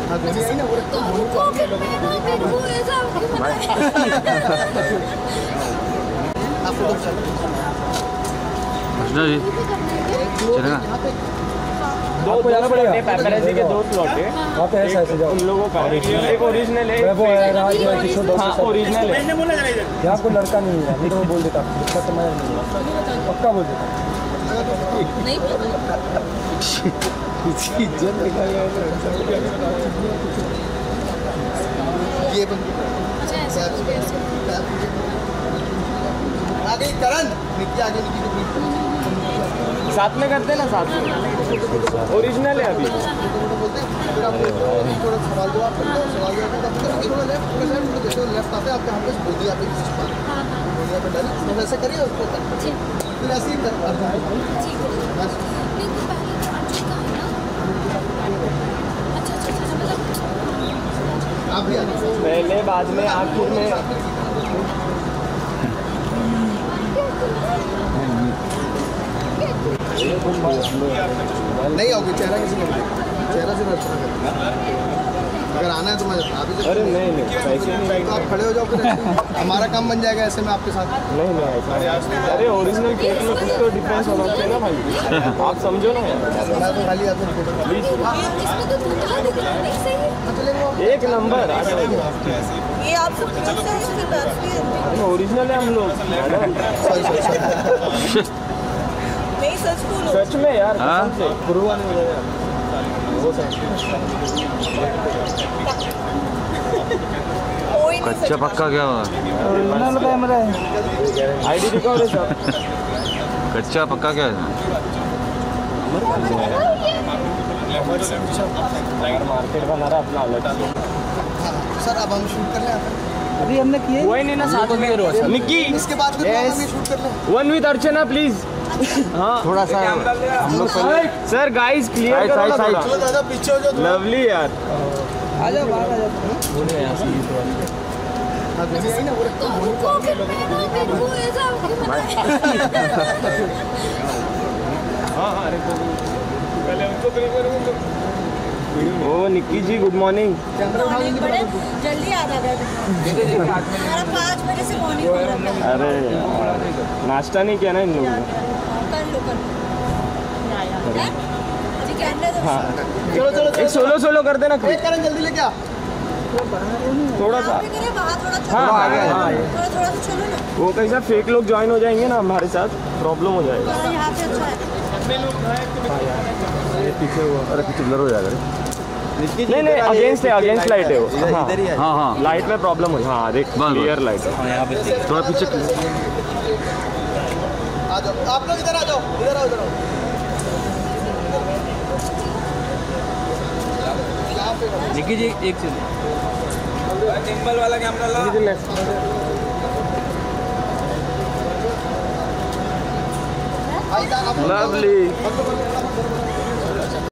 चलेगा। आपको जाना पड़ेगा। पैपेराजी के 2 स्लॉट है वहाँ पे, ऐसा उन लोगों का एक ओरिजिनल है, वो हाँ ओरिजिनल है। यहाँ कोई लड़का नहीं है, नहीं तो वो बोल देता उसका तो मैं पक्का बोल देता। ये आगे करण निकी आगे निकी साथ में करते ना, साथ में ओरिजिनल है अभी। थोड़ा सवाल जवाब करते हो, सवाल जवाब थोड़ा लेफ्ट जैसे लेफ्ट आते हैं आपके हाथ में बोली आप पे डाल वैसे करिए उसको, फिर ऐसे ही कर आप भी पहले बाद में आखिर में नहीं आओगे। चेहरा किसी को चेहरा से अगर आना है तो मैं अभी। अरे नहीं पैसे नहीं तो आप खड़े हो जाओ, फिर हमारा काम बन जाएगा ऐसे में आपके साथ। नहीं अरे ओरिजिनल केक में कुछ तो डिफरेंस होना चाहिए ना भाई, आप समझो ना। मैं तो खाली आपको प्लीज एक नंबर ये आप ओरिजिनल है हम लोग। नहीं सच में यार, गुरुआ नहीं हो जाएगा वो सच। कच्चा पक्का क्या हुआ? आईडी दिखाओ रे सब। कच्चा पक्का क्या है? मार्केट बना रहा अपना अलग। सर अब हम शूट कर लें अभी हमने किया वही नहीं ना, साथ में निक्की इसके बाद फिर हम शूट कर लें। One with Archana please. हाँ थोड़ा सा हम लोग सर गाइस क्लियर करो ना थोड़ा। ज़्यादा पीछे हो जाओ। लवली यार आ जाओ बाहर आ जाओ। बोले यहाँ से हाँ अरे पहले उनको ओ निक्की जी गुड मॉर्निंग। जल्दी आ रहा हमारा 5 बजे से मॉर्निंग। अरे नाश्ता नहीं किया ना इन लोगों ने। हाँ चलो एक सोलो कर देना। करण जल्दी लेके आ थोड़ा सा। हाँ थोड़ा सा चलो ना। वो कैसा फेक लोग ज्वाइन हो जाएंगे ना हमारे साथ, प्रॉब्लम हो जाएगा। यहाँ पे अच्छा है। पीछे हुआ, अरे पीछे ब्लर हो जाएगा। नहीं अगेंस्ट है, अगेंस्ट लाइट है वो। हाँ लाइट में प्रॉब्लम हो। हाँ देख क्लियर लाइट है यहाँ पे। थोड़ा पीछे आ जाओ आप लोग, इधर आ जाओ, इधर आओ, इधर आओ। निकी जी एक सिंपल वाला कैमरा ला। लवली